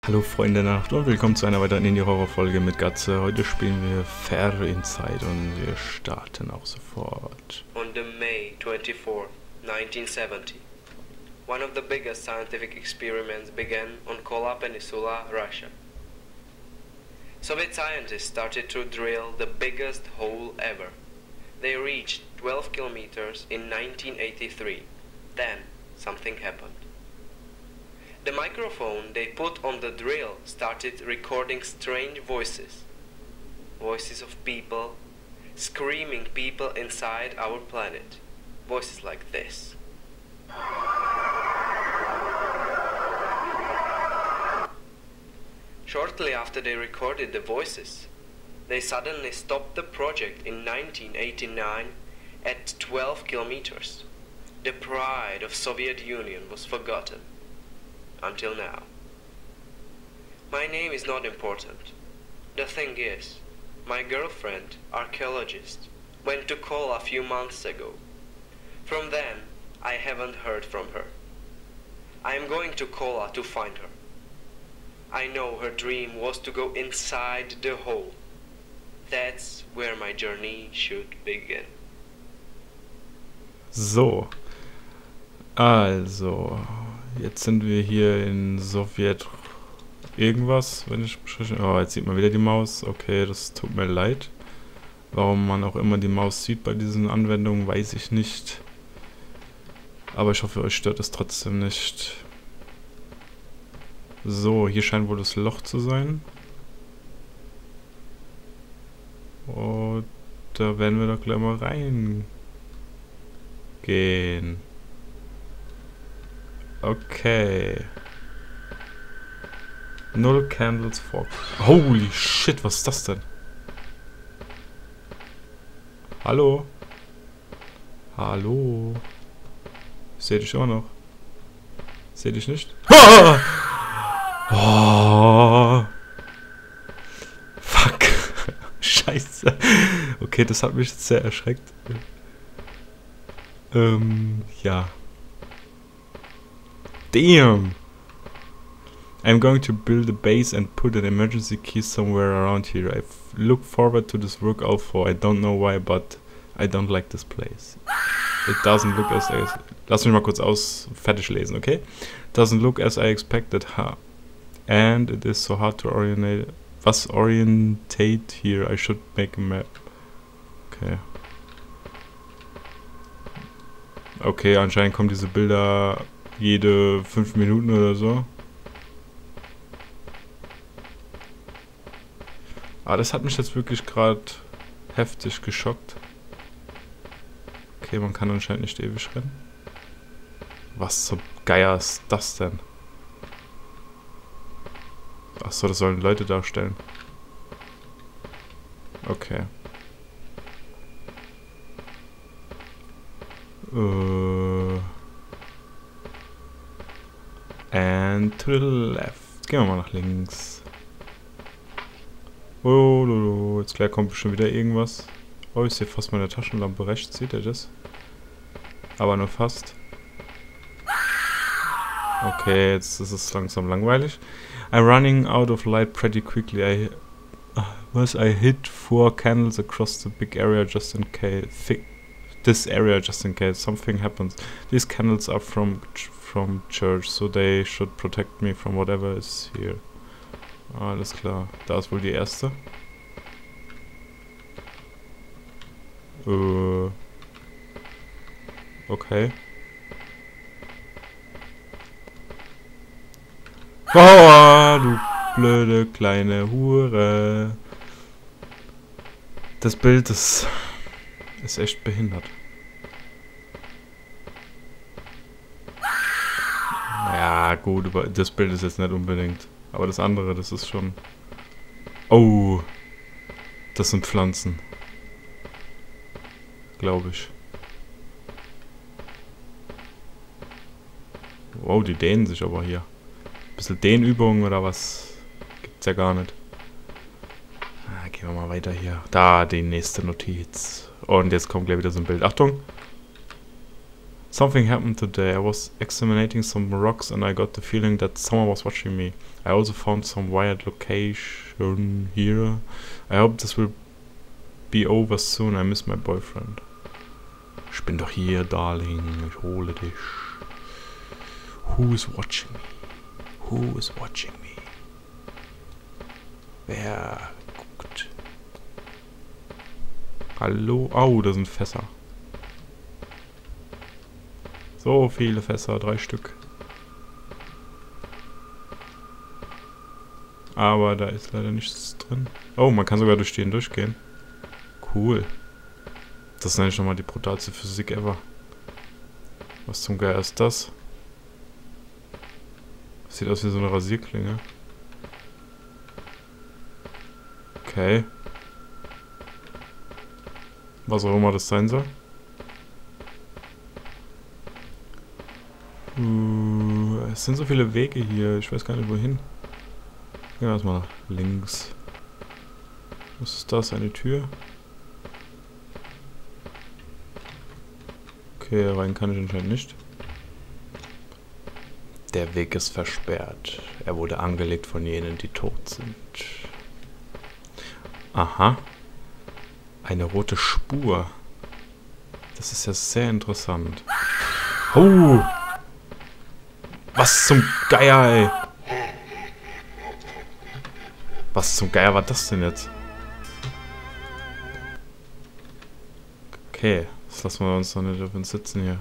Hallo Freunde der Nacht und willkommen zu einer weiteren Indie-Horror-Folge mit Gatze. Heute spielen wir Fair Inside und wir starten auch sofort. On the May 24, 1970, one of the biggest scientific experiments began on Kola Peninsula, Russia. Soviet scientists started to drill the biggest hole ever. They reached 12 kilometers in 1983. Then something happened. The microphone they put on the drill started recording strange voices. Voices of people, screaming people inside our planet. Voices like this. Shortly after they recorded the voices, they suddenly stopped the project in 1989 at 12 kilometers. The pride of Soviet Union was forgotten. Until now. My name is not important. The thing is, my girlfriend, archaeologist, went to Kola a few months ago. From then, I haven't heard from her. I am going to Kola to find her. I know her dream was to go inside the hole. That's where my journey should begin. So. Also. Jetzt sind wir hier in Sowjet irgendwas, wenn ich... Oh, jetzt sieht man wieder die Maus. Okay, das tut mir leid. Warum man auch immer die Maus sieht bei diesen Anwendungen, weiß ich nicht. Aber ich hoffe, euch stört es trotzdem nicht. So, hier scheint wohl das Loch zu sein. Und da werden wir doch gleich mal reingehen. Okay. 0 Candles for... Holy shit, was ist das denn? Hallo? Hallo? Ich seh dich auch noch. Seh dich nicht? Ah! Oh! Fuck. Scheiße. Okay, das hat mich jetzt sehr erschreckt. Ja. Damn! I'm going to build a base and put an emergency key somewhere around here. I look forward to this work for I don't know why, but I don't like this place. It doesn't look as I... Lass mich mal kurz fertig lesen, okay? Doesn't look as I expected, and it is so hard to orientate here. I should make a map. Okay. Okay, anscheinend kommen diese Bilder jede 5 Minuten oder so. Aber das hat mich jetzt wirklich gerade heftig geschockt. Okay, man kann anscheinend nicht ewig rennen. Was zum Geier ist das denn? Achso, das sollen Leute darstellen. Okay. And to the left. Gehen wir mal nach links. Oh, jetzt gleich kommt schon wieder irgendwas. Oh, ich sehe fast meine Taschenlampe rechts. Seht ihr das? Aber nur fast. Okay, jetzt ist es langsam langweilig. I'm running out of light pretty quickly. I hit 4 candles across the big area just in case. This area just in case something happens. These candles are from church, so they should protect me from whatever is here. Alles klar. Da ist wohl die erste. Okay. Oh, du blöde kleine Hure. Das Bild ist echt behindert. Ja, gut, das Bild ist jetzt nicht unbedingt. Aber das andere, das ist schon... Oh, das sind Pflanzen. Glaube ich. Wow, die dehnen sich aber hier. Bisschen Dehnübungen oder was? Gibt's ja gar nicht. Gehen wir mal weiter hier. Da, die nächste Notiz. Und jetzt kommt gleich wieder so ein Bild. Achtung! Something happened today. I was examining some rocks and I got the feeling that someone was watching me. I also found some wired location here. I hope this will be over soon. I miss my boyfriend. Ich bin doch hier, Darling. Ich hole dich. Who is watching me? Who is watching me? Wer guckt? Hallo? Oh, da sind Fässer. So viele Fässer, 3 Stück. Aber da ist leider nichts drin. Oh, man kann sogar durch die hindurchgehen. Cool. Das nenne ich nochmal die brutalste Physik ever. Was zum Geier ist das? Sieht aus wie so eine Rasierklinge. Okay. Was auch immer das sein soll. Es sind so viele Wege hier. Ich weiß gar nicht wohin. Gehen wir erstmal nach links. Was ist das? Eine Tür? Okay, rein kann ich anscheinend nicht. Der Weg ist versperrt. Er wurde angelegt von jenen, die tot sind. Aha. Eine rote Spur. Das ist ja sehr interessant. Oh! Was zum Geier, ey! Was zum Geier war das denn jetzt? Okay, das lassen wir uns doch nicht auf uns sitzen hier.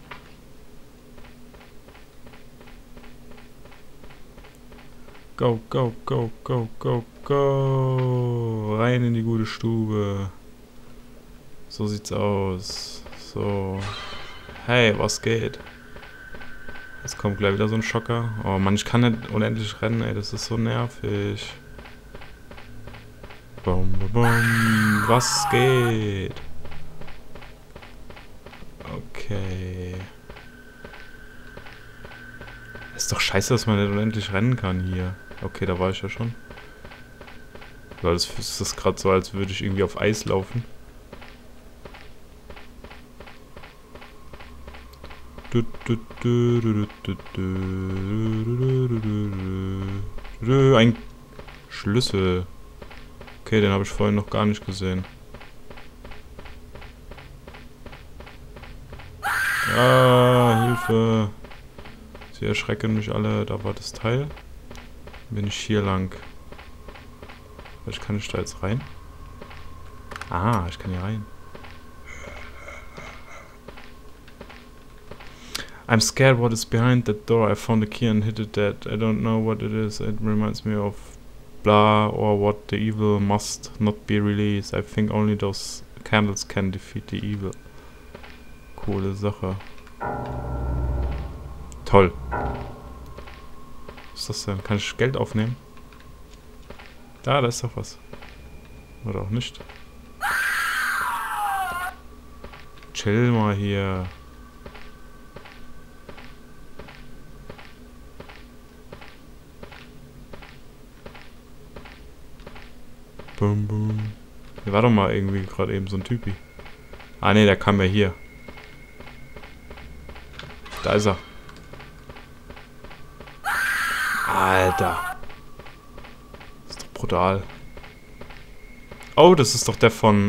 Go, go, go, go, go, go! Rein in die gute Stube. So sieht's aus. So. Hey, was geht? Jetzt kommt gleich wieder so ein Schocker. Oh Mann, ich kann nicht unendlich rennen, ey. Das ist so nervig. Bum, bum, bum. Was geht? Okay. Ist doch scheiße, dass man nicht unendlich rennen kann hier. Okay, da war ich ja schon. Weil das ist gerade so, als würde ich irgendwie auf Eis laufen. Ein Schlüssel. Okay, den habe ich vorhin noch gar nicht gesehen. Ah, Hilfe. Sie erschrecken mich alle. Da war das Teil. Bin ich hier lang. Vielleicht kann ich da jetzt rein. Ah, ich kann hier rein. I'm scared what is behind that door. I found a key and hid it dead. I don't know what it is. It reminds me of blah or what the evil must not be released. I think only those candles can defeat the evil. Coole Sache. Toll. Was ist das denn? Kann ich Geld aufnehmen? Da ist doch was. Oder auch nicht. Chill mal hier. Bum, bum. Hier war doch mal irgendwie gerade eben so ein Typi. Ah ne, der kam ja hier. Da ist er. Alter. Das ist doch brutal. Oh, das ist doch der von,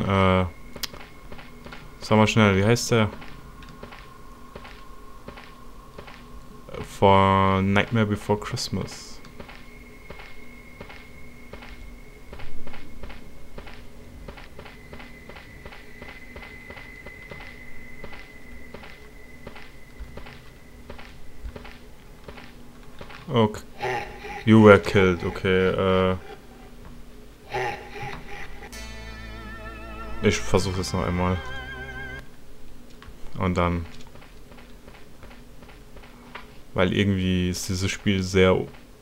sag mal schnell, wie heißt der? Von Nightmare Before Christmas. Okay. You were killed, okay, ich versuche es noch einmal. Und dann. Weil irgendwie ist dieses Spiel sehr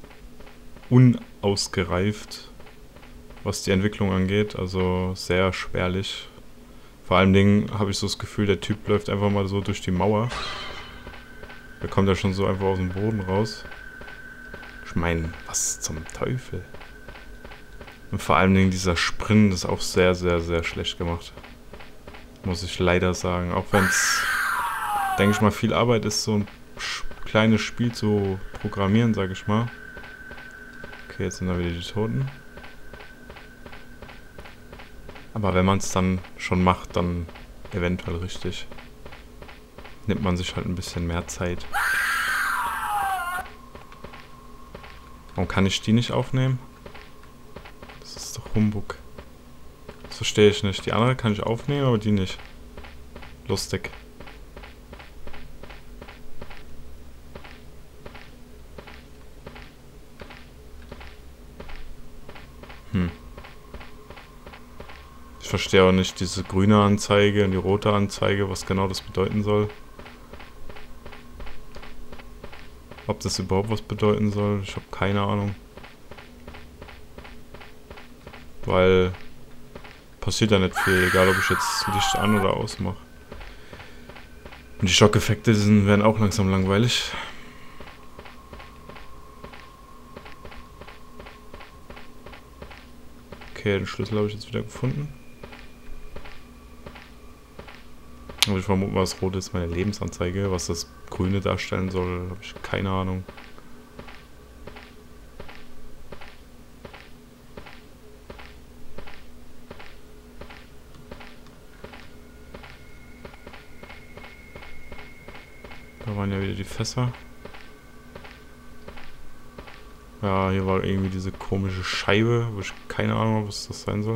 unausgereift, was die Entwicklung angeht, also sehr schwerlich. Vor allen Dingen habe ich so das Gefühl, der Typ läuft einfach mal so durch die Mauer. Der kommt ja schon so einfach aus dem Boden raus. Ich meine, was zum Teufel? Und vor allen Dingen dieser Sprint ist auch sehr, sehr, sehr schlecht gemacht. Muss ich leider sagen. Auch wenn es denke ich mal, viel Arbeit ist, so ein kleines Spiel zu programmieren, sage ich mal. Okay, jetzt sind da wieder die Toten. Aber wenn man es dann schon macht, dann eventuell richtig. Nimmt man sich halt ein bisschen mehr Zeit. Warum kann ich die nicht aufnehmen? Das ist doch Humbug. Das verstehe ich nicht. Die andere kann ich aufnehmen, aber die nicht. Lustig. Ich verstehe auch nicht diese grüne Anzeige und die rote Anzeige, was genau das bedeuten soll. Ob das überhaupt was bedeuten soll, ich habe keine Ahnung. Weil passiert ja nicht viel, egal ob ich jetzt Licht an oder aus mache. Und die Schockeffekte werden auch langsam langweilig. Okay, den Schlüssel habe ich jetzt wieder gefunden. Aber ich vermute mal, das Rote ist meine Lebensanzeige. Was das Grüne darstellen soll, habe ich keine Ahnung. Da waren ja wieder die Fässer. Ja, hier war irgendwie diese komische Scheibe, wo ich keine Ahnung habe, was das sein soll.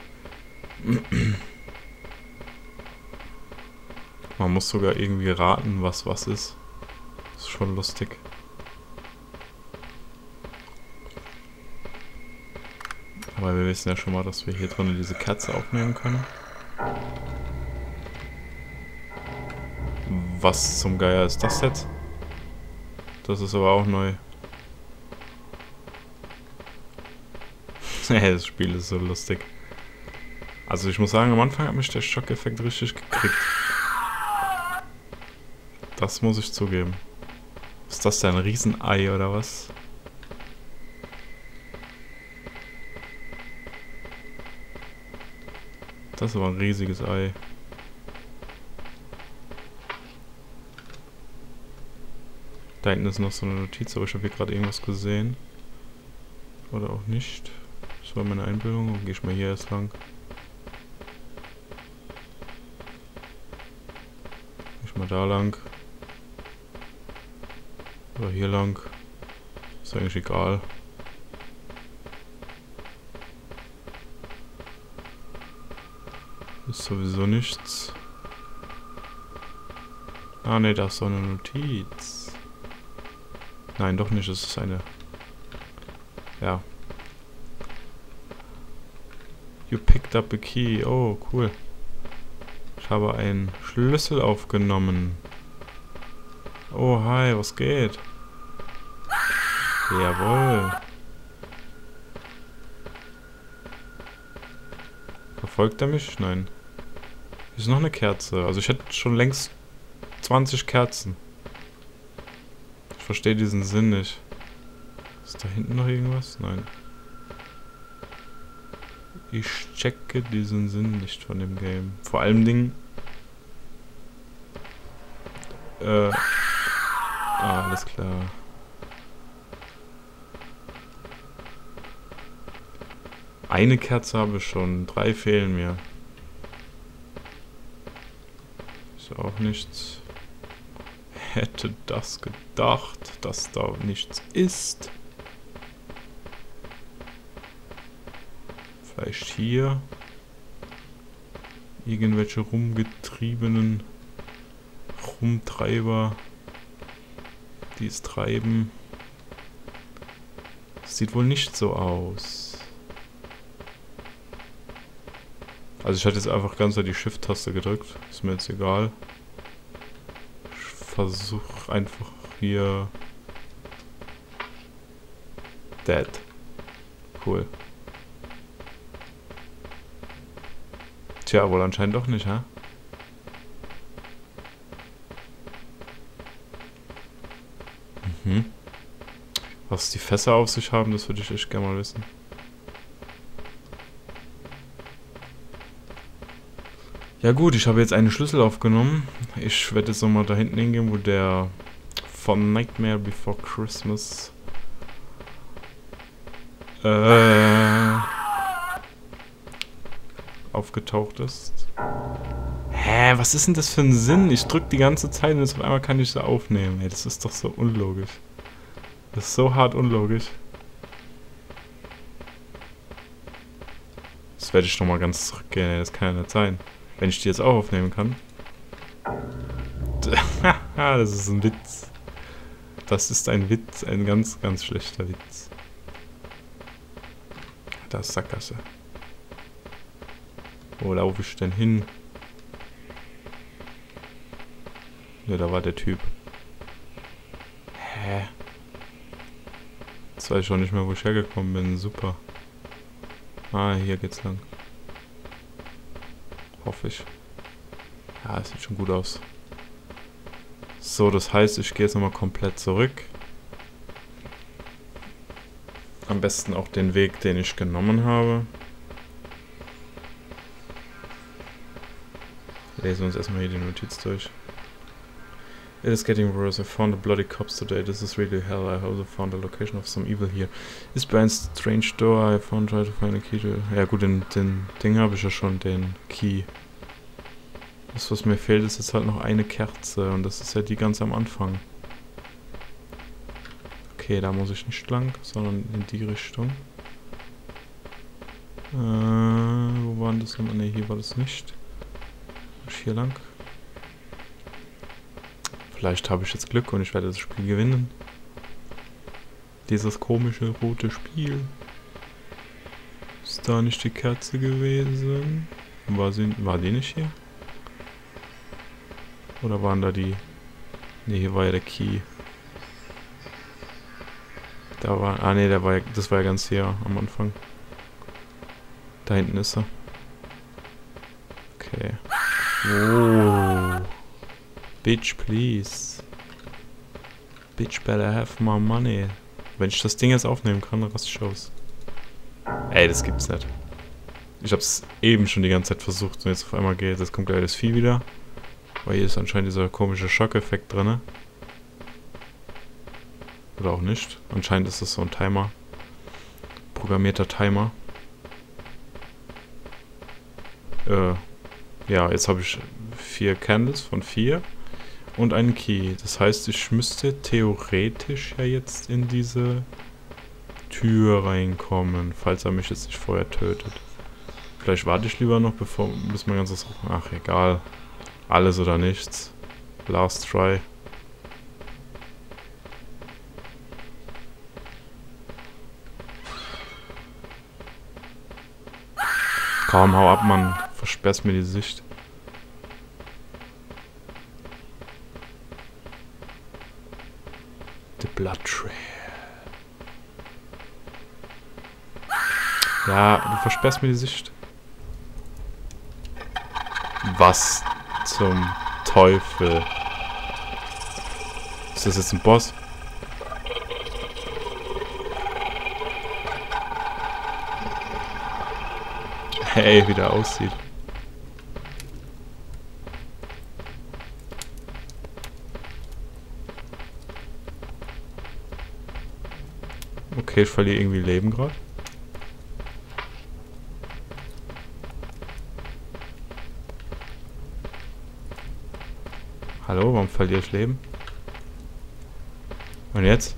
Man muss sogar irgendwie raten, was ist. Das ist schon lustig. Aber wir wissen ja schon mal, dass wir hier drinnen diese Kerze aufnehmen können. Was zum Geier ist das jetzt? Das ist aber auch neu. Das Spiel ist so lustig. Also ich muss sagen, am Anfang hat mich der Schockeffekt richtig gekriegt. Das muss ich zugeben. Ist das denn ein Riesenei oder was? Das ist aber ein riesiges Ei. Da hinten ist noch so eine Notiz, aber ich habe hier gerade irgendwas gesehen. Oder auch nicht. Das war meine Einbildung. Dann gehe ich mal hier erst lang. Gehe ich mal da lang. Oder hier lang. Ist eigentlich egal. Ist sowieso nichts. Ah ne, da ist so eine Notiz. Nein, doch nicht. Es ist eine... Ja. You picked up a key. Oh, cool. Ich habe einen Schlüssel aufgenommen. Oh, hi, was geht? Jawohl. Verfolgt er mich? Nein. Hier ist noch eine Kerze. Also ich hätte schon längst 20 Kerzen. Ich verstehe diesen Sinn nicht. Ist da hinten noch irgendwas? Nein. Ich checke diesen Sinn nicht von dem Game. Vor allem Dingen... alles klar. Eine Kerze habe ich schon, 3 fehlen mir. Ist auch nichts. Hätte das gedacht, dass da nichts ist. Vielleicht hier irgendwelche rumgetriebenen Rumtreiber, die es treiben. Das sieht wohl nicht so aus. Also ich hatte jetzt einfach ganz die Shift-Taste gedrückt. Ist mir jetzt egal. Ich versuche einfach hier... Dead. Cool. Tja, wohl anscheinend doch nicht, hä? Was die Fässer auf sich haben, das würde ich echt gerne mal wissen. Ja gut, ich habe jetzt einen Schlüssel aufgenommen. Ich werde jetzt nochmal da hinten hingehen, wo der von Nightmare Before Christmas aufgetaucht ist. Hä, was ist denn das für ein Sinn? Ich drück die ganze Zeit und jetzt auf einmal kann ich sie aufnehmen. Ey, das ist doch so unlogisch. Das ist so hart unlogisch. Das werde ich nochmal ganz zurückgehen. Ey, das kann ja nicht sein. Wenn ich die jetzt auch aufnehmen kann. Das ist ein Witz. Das ist ein Witz. Ein ganz, ganz schlechter Witz. Da ist Sackgasse. Wo laufe ich denn hin? Ja, da war der Typ. Hä? Jetzt weiß ich auch nicht mehr, wo ich hergekommen bin. Super. Ah, hier geht's lang. Hoffe ich. Ja, es sieht schon gut aus. So, das heißt, ich gehe jetzt nochmal komplett zurück. Am besten auch den Weg, den ich genommen habe. Lesen wir uns erstmal hier die Notiz durch. It is getting worse. I found the bloody cops today. This is really hell. I also found the location of some evil here. Is behind a strange door. I found try to find a key to... Ja gut, den Ding habe ich ja schon, den Key. Das, was mir fehlt, ist jetzt halt noch eine Kerze. Und das ist ja die ganz am Anfang. Okay, da muss ich nicht lang, sondern in die Richtung. Wo war das nochmal? Ne, hier war das nicht. Muss ich hier lang? Vielleicht habe ich jetzt Glück und ich werde das Spiel gewinnen. Dieses komische rote Spiel. Ist da nicht die Kerze gewesen? War die nicht hier? Oder waren da die... Ne, hier war ja der Key. Da war... Ah ne, das war ja ganz hier am Anfang. Da hinten ist er. Okay. Oh. Bitch, please. Bitch, better have my money. Wenn ich das Ding jetzt aufnehmen kann, raste ich aus. Ey, das gibt's nicht. Ich hab's eben schon die ganze Zeit versucht und jetzt auf einmal geht. Jetzt kommt gleich das Vieh wieder. Weil hier ist anscheinend dieser komische Schockeffekt drin. Oder auch nicht. Anscheinend ist das so ein Timer. Programmierter Timer. Ja, jetzt habe ich 4 Candles von 4. Und einen Key. Das heißt, ich müsste theoretisch ja jetzt in diese Tür reinkommen, falls er mich jetzt nicht vorher tötet. Vielleicht warte ich lieber noch, bis mein ganzes... Ach, egal. Alles oder nichts. Last try. Komm, hau ab, Mann. Versperrst mir die Sicht. The Blood Trail. Ja, du versperrst mir die Sicht. Was zum Teufel? Ist das jetzt ein Boss? Hey, wie der aussieht. Okay, ich verliere irgendwie Leben gerade. Hallo, warum verliere ich Leben? Und jetzt?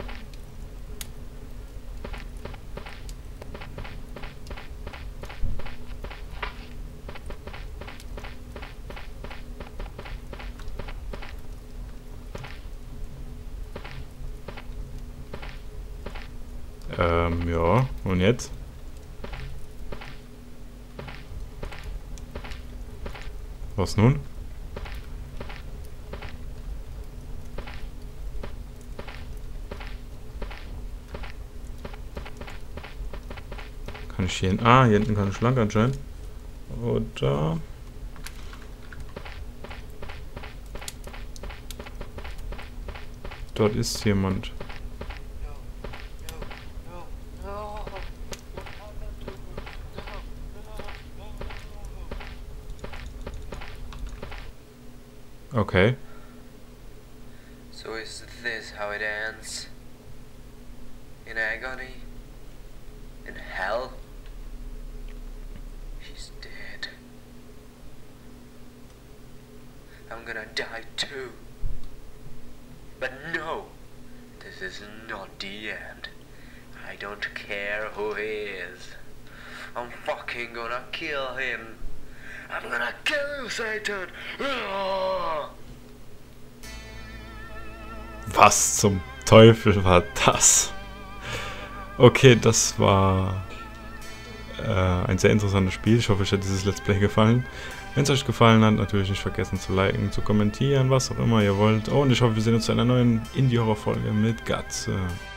Ja, und jetzt? Was nun? Kann ich hier hin? Ah, hier hinten kann ich lang anscheinend. Oder... Dort ist jemand. Okay. So is this how it ends? In agony? In hell? She's dead. I'm gonna die too. But no! This is not the end. I don't care who he is. I'm fucking gonna kill him. I'm gonna kill you, Satan! Was zum Teufel war das? Okay, das war ein sehr interessantes Spiel. Ich hoffe, euch hat dieses Let's Play gefallen. Wenn es euch gefallen hat, natürlich nicht vergessen zu liken, zu kommentieren, was auch immer ihr wollt. Und ich hoffe, wir sehen uns zu einer neuen Indie-Horror-Folge mit Gatze.